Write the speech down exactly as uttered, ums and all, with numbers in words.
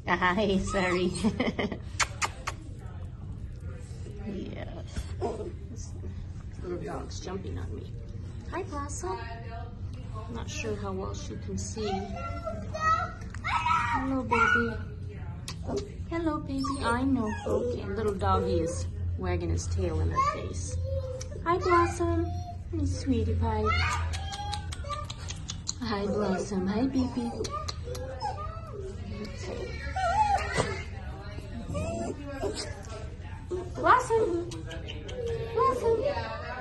Hi, sorry. Yes. This little dog's jumping on me. Hi, Blossom. I'm not sure how well she can see. Hello, baby. Hello, baby. I know. Okay, little doggy is wagging his tail in her face. Hi, Blossom. Hey, sweetie pie. Hi, Blossom. Hi, baby. Blossom. Blossom.